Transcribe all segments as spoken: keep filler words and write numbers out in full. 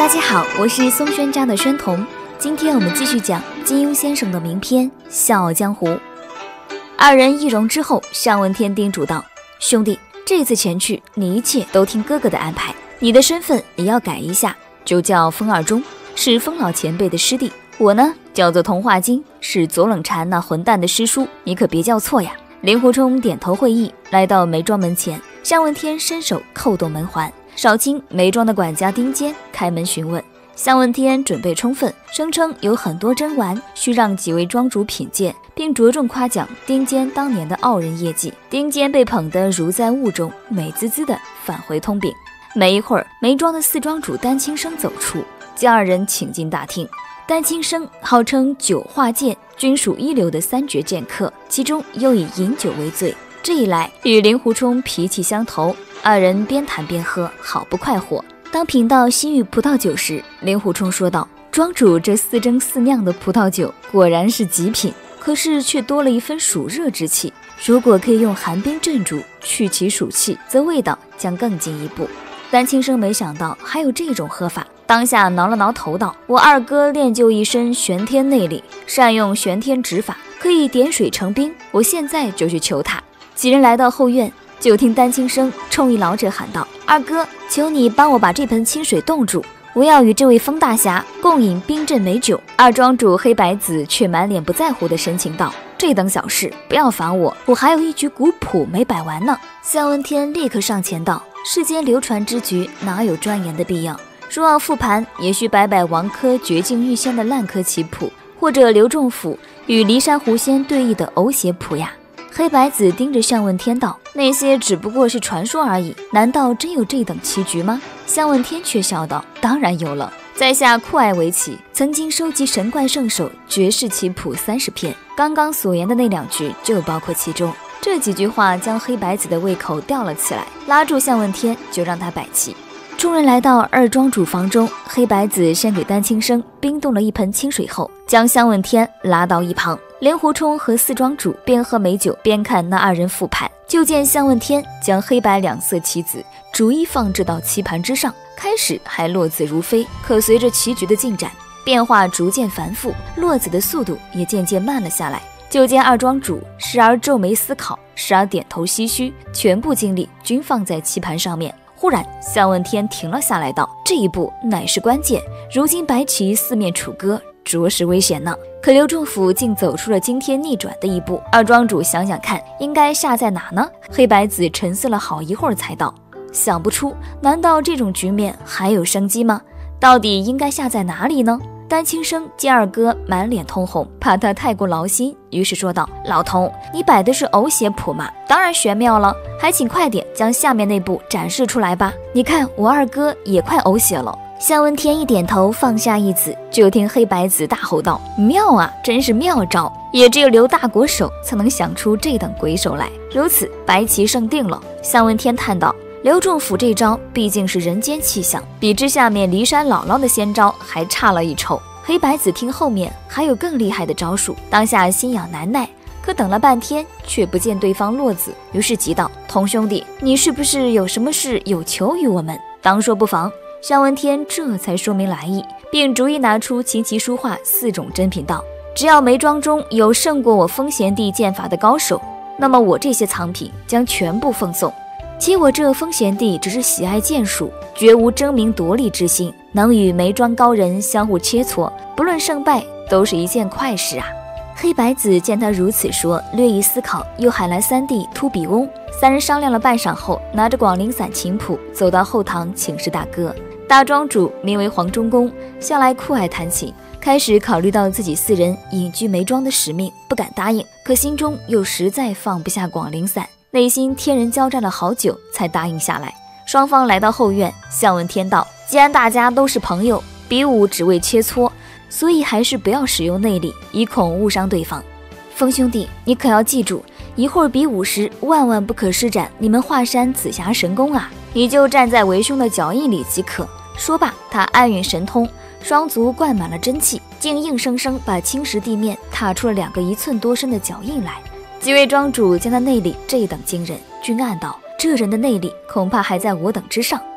大家好，我是松轩家的宣彤，今天我们继续讲金庸先生的名篇《笑傲江湖》。二人一容之后，尚闻天叮嘱道：兄弟，这次前去，你一切都听哥哥的安排，你的身份也要改一下，就叫风二中，是风老前辈的师弟。我呢，叫做童话金，是左冷禅那混蛋的师叔，你可别叫错呀。令狐冲点头会意，来到梅庄门前，尚闻天伸手扣动门环，少卿梅庄的管家丁坚开门询问。尚闻天准备充分，声称有很多珍玩需让几位庄主品鉴，并着重夸奖丁坚当年的傲人业绩。丁坚被捧得如在雾中，美滋滋地返回通禀。没一会儿，梅庄的四庄主丹青生走出，将二人请进大厅。丹青生号称九化剑均属一流的三绝剑客，其中又以饮酒为最。这一来，与令狐冲脾气相投，二人边谈边喝，好不快活。当品到西域葡萄酒时，令狐冲说道：庄主这似蒸似酿的葡萄酒果然是极品，可是却多了一分暑热之气，如果可以用寒冰镇住，去其暑气，则味道将更进一步。丹青生没想到还有这种喝法，当下挠了挠头道：我二哥练就一身玄天内力，善用玄天指法，可以点水成冰，我现在就去求他。几人来到后院，就听丹青生冲一老者喊道：二哥，求你帮我把这盆清水冻住，我要与这位风大侠共饮冰镇美酒。二庄主黑白子却满脸不在乎的神情道：这等小事不要烦我，我还有一局古谱没摆完呢。尚闻天立刻上前道：世间流传之局哪有钻研的必要，若要复盘，也需摆摆王珂绝境玉仙的烂柯棋谱，或者刘仲甫与骊山狐仙对弈的偶写谱呀。黑白子盯着尚闻天道：那些只不过是传说而已，难道真有这等棋局吗？尚闻天却笑道：当然有了，在下酷爱围棋，曾经收集神怪圣手绝世棋谱三十篇，刚刚所言的那两局就包括其中。这几句话将黑白子的胃口吊了起来，拉住尚闻天就让他摆棋。众人来到二庄主房中，黑白子先给丹青生冰冻了一盆清水后，将尚闻天拉到一旁。令狐冲和四庄主边喝美酒边看那二人复盘，就见尚闻天将黑白两色棋子逐一放置到棋盘之上，开始还落子如飞，可随着棋局的进展，变化逐渐繁复，落子的速度也渐渐慢了下来。就见二庄主时而皱眉思考，时而点头唏嘘，全部精力均放在棋盘上面。忽然尚闻天停了下来道：这一步乃是关键，如今白棋四面楚歌，着实危险呢。可刘仲甫竟走出了惊天逆转的一步，二庄主想想看，应该下在哪呢？黑白子沉思了好一会儿才道：想不出，难道这种局面还有生机吗？到底应该下在哪里呢？丹青生见二哥满脸通红，怕他太过劳心，于是说道：老童，你摆的是偶写谱嘛，当然玄妙了，还请快点将下面那步展示出来吧。你看我二哥也快偶写了。尚闻天一点头，放下一子，就听黑白子大吼道：妙啊，真是妙招，也只有刘大国手才能想出这等鬼手来。如此，白棋胜定了。尚闻天叹道：刘仲甫这招毕竟是人间气象，比之下面骊山姥姥的仙招还差了一筹。黑白子听后面还有更厉害的招数，当下心痒难耐，可等了半天却不见对方落子，于是急道：童兄弟，你是不是有什么事有求于我们？当说不妨。尚闻天这才说明来意，并逐一拿出琴棋书画四种珍品道：只要梅庄中有胜过我风贤弟剑法的高手，那么我这些藏品将全部奉送。且我这风贤弟只是喜爱剑术，绝无争名夺利之心，能与梅庄高人相互切磋，不论胜败都是一件快事啊。黑白子见他如此说，略一思考，又喊来三弟秃比翁，三人商量了半晌后，拿着广陵散琴谱走到后堂请示大哥。大庄主名为黄忠公，向来酷爱弹琴，开始考虑到自己四人隐居梅庄的使命，不敢答应，可心中又实在放不下广陵散，内心天人交战了好久才答应下来。双方来到后院，尚闻天道：既然大家都是朋友，比武只为切磋，所以还是不要使用内力，以恐误伤对方。风兄弟，你可要记住，一会儿比武时万万不可施展你们华山紫霞神功啊，你就站在为兄的脚印里即可。说罢，他暗运神通，双足灌满了真气，竟硬生生把青石地面踏出了两个一寸多深的脚印来。几位庄主见他内力这等惊人，均暗道：这人的内力恐怕还在我等之上，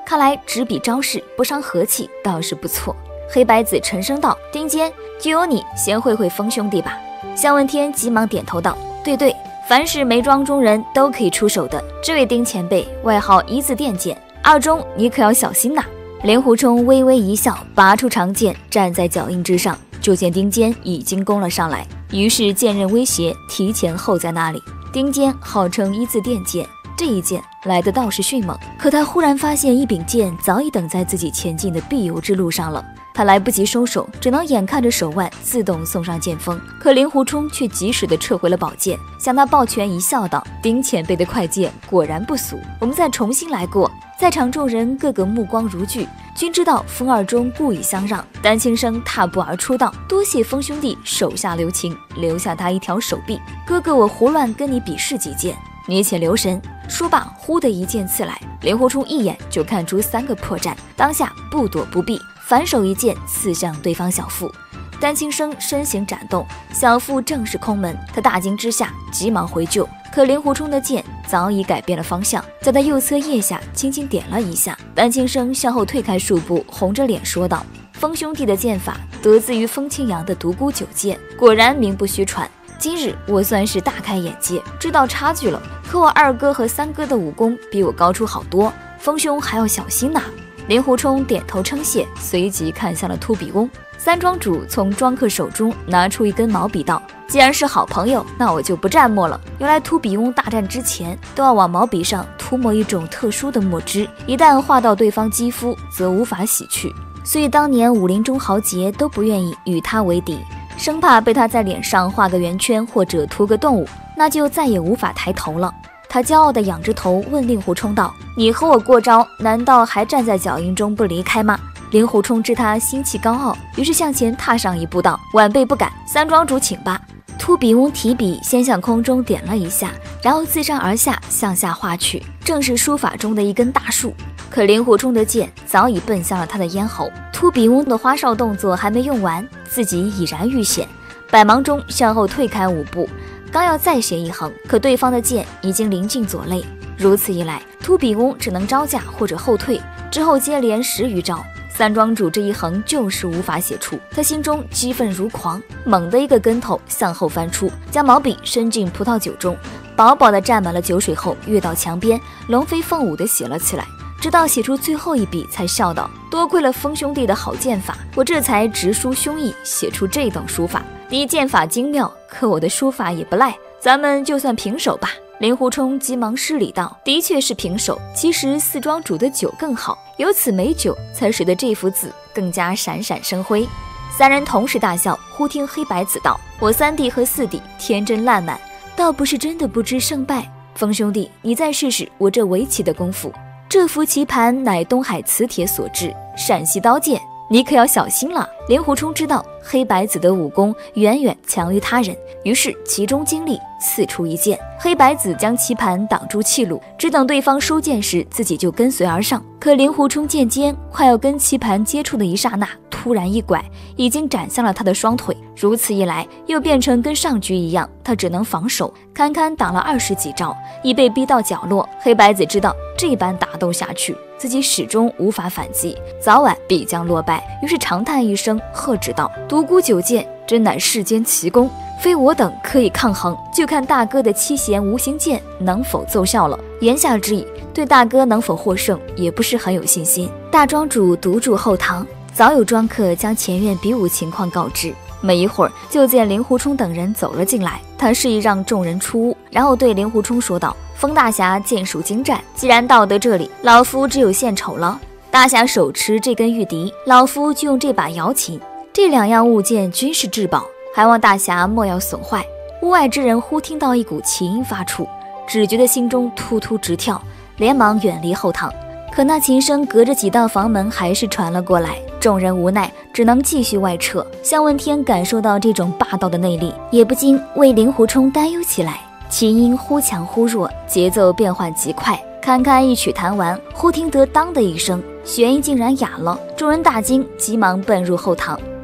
看来只比招式不伤和气，倒是不错。黑白子沉声道：“丁坚，就由你先会会风兄弟吧。”向问天急忙点头道：“对对，凡是梅庄中人都可以出手的。这位丁前辈，外号一字电剑，二中你可要小心呐。”令狐冲微微一笑，拔出长剑，站在脚印之上，就见丁坚已经攻了上来，于是剑刃威胁提前候在那里。丁坚号称一字电剑，这一剑来的倒是迅猛，可他忽然发现一柄剑早已等在自己前进的必由之路上了。他来不及收手，只能眼看着手腕自动送上剑锋，可令狐冲却及时地撤回了宝剑，向他抱拳一笑道：“丁前辈的快剑果然不俗，我们再重新来过。”在场众人个个目光如炬，均知道风二中故意相让。丹青生踏步而出道：“多谢风兄弟手下留情，留下他一条手臂。哥哥我胡乱跟你比试几剑，你且留神。”说罢，忽的一剑刺来，令狐冲一眼就看出三个破绽，当下不躲不避，反手一剑刺向对方小腹。丹青生身形闪动，小腹正是空门，他大惊之下急忙回救，可令狐冲的剑早已改变了方向，在他右侧腋下轻轻点了一下。丹青生向后退开数步，红着脸说道：“风兄弟的剑法得自于风清扬的独孤九剑，果然名不虚传。今日我算是大开眼界，知道差距了。可我二哥和三哥的武功比我高出好多，风兄还要小心呐。”令狐冲点头称谢，随即看向了秃比翁。三庄主从庄客手中拿出一根毛笔道：“既然是好朋友，那我就不蘸墨了。”原来秃比翁大战之前都要往毛笔上涂抹一种特殊的墨汁，一旦画到对方肌肤，则无法洗去。所以当年武林中豪杰都不愿意与他为敌，生怕被他在脸上画个圆圈或者涂个动物，那就再也无法抬头了。他骄傲地仰着头问令狐冲道：“你和我过招，难道还站在脚印中不离开吗？”令狐冲知他心气高傲，于是向前踏上一步道：“晚辈不敢，三庄主请吧。”秃比翁提笔先向空中点了一下，然后自上而下向下画去，正是书法中的一根大树。可令狐冲的剑早已奔向了他的咽喉，秃比翁的花哨动作还没用完，自己已然遇险，百忙中向后退开五步，刚要再写一横，可对方的剑已经临近左肋，如此一来，秃比翁只能招架或者后退，之后接连十余招，三庄主这一横就是无法写出。他心中激愤如狂，猛地一个跟头向后翻出，将毛笔伸进葡萄酒中，饱饱地蘸满了酒水后，跃到墙边，龙飞凤舞地写了起来。直到写出最后一笔，才笑道：“多亏了风兄弟的好剑法，我这才直抒胸臆，写出这等书法。你剑法精妙，可我的书法也不赖，咱们就算平手吧。”令狐冲急忙施礼道：“的确是平手，其实四庄主的酒更好，有此美酒，才使得这幅字更加闪闪生辉。”三人同时大笑，忽听黑白子道：“我三弟和四弟天真烂漫，倒不是真的不知胜败。风兄弟，你再试试我这围棋的功夫。这幅棋盘乃东海磁铁所制，陕西刀剑，你可要小心了。”令狐冲知道黑白子的武功远远强于他人，于是其中精力刺出一剑。黑白子将棋盘挡住气路，只等对方收剑时，自己就跟随而上。可令狐冲剑尖快要跟棋盘接触的一刹那，突然一拐，已经斩向了他的双腿。如此一来，又变成跟上局一样，他只能防守，堪堪挡了二十几招，已被逼到角落。黑白子知道这般打斗下去，自己始终无法反击，早晚必将落败，于是长叹一声，喝止道：“独孤九剑真乃世间奇功，非我等可以抗衡，就看大哥的七弦无形剑能否奏效了。”言下之意，对大哥能否获胜也不是很有信心。大庄主独住后堂，早有庄客将前院比武情况告知。没一会儿，就见令狐冲等人走了进来，他示意让众人出屋，然后对令狐冲说道：“风大侠剑术精湛，既然到得这里，老夫只有献丑了。大侠手持这根玉笛，老夫就用这把瑶琴，这两样物件均是至宝，还望大侠莫要损坏。”屋外之人忽听到一股奇音发出，只觉得心中突突直跳，连忙远离后堂。可那琴声隔着几道房门还是传了过来，众人无奈，只能继续外撤。向问天感受到这种霸道的内力，也不禁为令狐冲担忧起来。琴音忽强忽弱，节奏变换极快，堪堪一曲弹完，忽听得当的一声，弦音竟然哑了。众人大惊，急忙奔入后堂。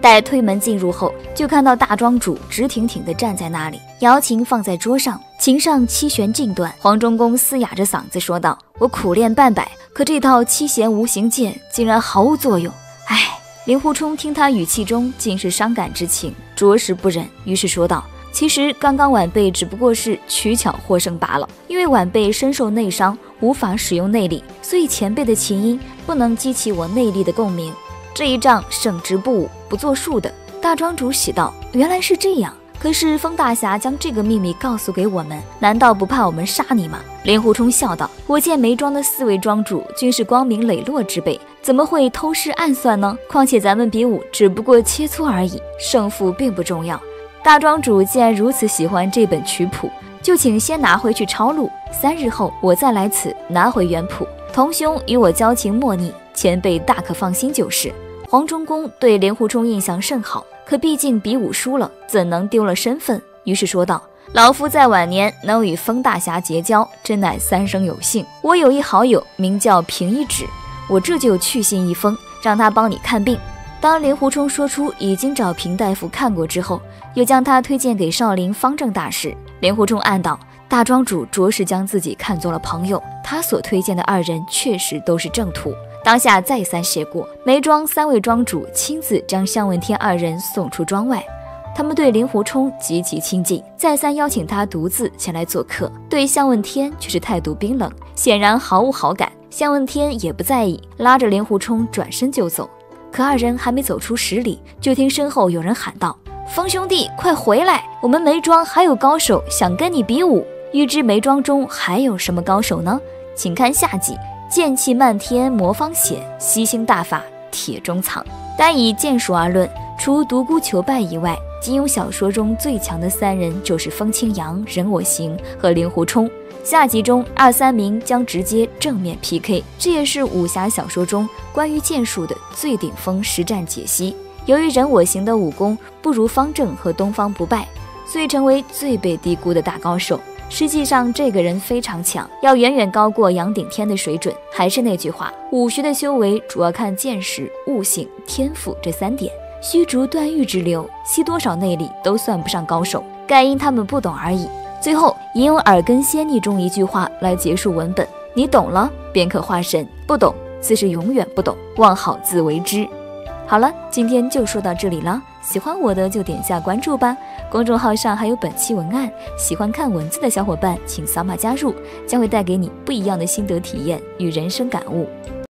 待推门进入后，就看到大庄主直挺挺地站在那里，瑶琴放在桌上，琴上七弦尽断。黄忠公嘶哑着嗓子说道：“我苦练半百，可这套七弦无形剑竟然毫无作用。”唉。令狐冲听他语气中尽是伤感之情，着实不忍，于是说道：“其实刚刚晚辈只不过是取巧获胜罢了，因为晚辈身受内伤，无法使用内力，所以前辈的琴音不能激起我内力的共鸣。这一仗胜之不武，不作数的。”大庄主喜道：“原来是这样。可是风大侠将这个秘密告诉给我们，难道不怕我们杀你吗？”令狐冲笑道：“我见梅庄的四位庄主均是光明磊落之辈，怎么会偷师暗算呢？况且咱们比武只不过切磋而已，胜负并不重要。大庄主既然如此喜欢这本曲谱，就请先拿回去抄录，三日后我再来此拿回原谱。同兄与我交情莫逆，前辈大可放心就是。”黄忠公对令狐冲印象甚好，可毕竟比武输了，怎能丢了身份？于是说道：“老夫在晚年能与风大侠结交，真乃三生有幸。我有一好友名叫平一指，我这就去信一封，让他帮你看病。”当令狐冲说出已经找平大夫看过之后，又将他推荐给少林方正大师，令狐冲暗道：大庄主着实将自己看作了朋友，他所推荐的二人确实都是正途。当下再三谢过，梅庄三位庄主亲自将向问天二人送出庄外。他们对令狐冲极其亲近，再三邀请他独自前来做客，对向问天却是态度冰冷，显然毫无好感。向问天也不在意，拉着令狐冲转身就走。可二人还没走出十里，就听身后有人喊道：“风兄弟，快回来！我们梅庄还有高手想跟你比武。欲知梅庄中还有什么高手呢？请看下集。剑气漫天魔方显，吸星大法铁中藏。”单以剑术而论，除独孤求败以外，金庸小说中最强的三人就是风清扬、人我行和令狐冲。下集中二三名将直接正面 P K， 这也是武侠小说中关于剑术的最顶峰实战解析。由于人我行的武功不如方正和东方不败，所以成为最被低估的大高手。实际上这个人非常强，要远远高过杨顶天的水准。还是那句话，武学的修为主要看见识、悟性、天赋这三点，虚竹断玉之流，吸多少内力都算不上高手，盖因他们不懂而已。最后引用耳根仙逆中一句话来结束文本：你懂了便可化神，不懂自是永远不懂，望好自为之。好了，今天就说到这里了，喜欢我的就点下关注吧，公众号上还有本期文案，喜欢看文字的小伙伴请扫码加入，将会带给你不一样的心得体验与人生感悟。